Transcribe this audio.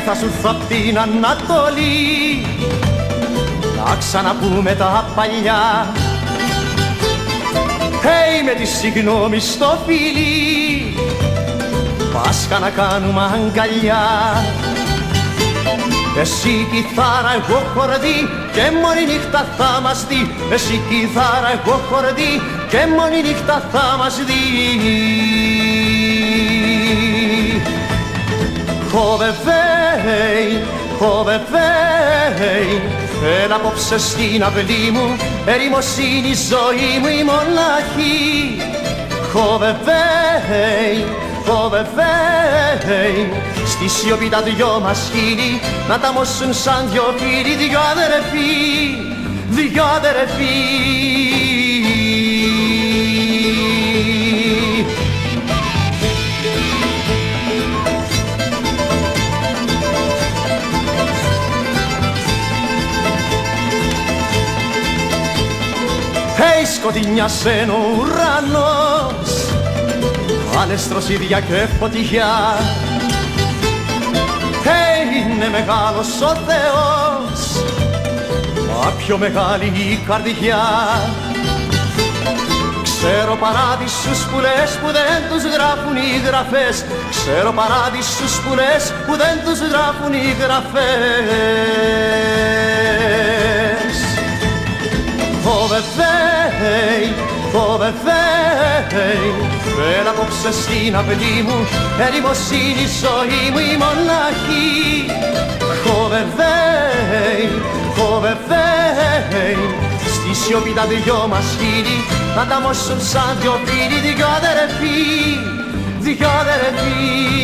θα σου έρθω απ' την Ανατολή να ξαναπούμε τα παλιά. Hey, με τη συγγνώμη στο φίλι Πάσχα να κάνουμε αγκαλιά. Εσύ κιθάρα, εγώ χορδί και μόνη νύχτα θα μας δει. Εσύ κιθάρα, εγώ χορδί και μόνη νύχτα θα μας δει. Χοβεβέι, χοβεβέι, έλα απόψε στην αυλή μου, ερημοσύνη η ζωή μου η μοναχή. Χοβεβέι, χοβεβέι, στη σιωπή τα δυο μας χείλη να τα μόσουν σαν δυο φίλοι, δυο αδερφοί, δυο αδερφοί. Hey, σκοτεινιάσε ο ουρανός, άνεστρος ίδια και φωτιά. Είναι μεγάλος ο Θεός, μα πιο μεγάλη η καρδιά. Ξέρω παράδεισους που λες που δεν τους γράφουν οι γραφές. Ξέρω παράδεισους που λες που δεν τους γράφουν οι γραφές. Φοβεθέι, φοβεθέι, έλα απόψε στην αυλή μου, ερημοσύνη η ζωή μου η μοναχή. Φοβεθέι, φοβεθέι, στη σιωπή τα δυο μας χείλη να τα μόσουν σαν δυο φίλοι, δυο αδερφοί, δυο αδερφοί.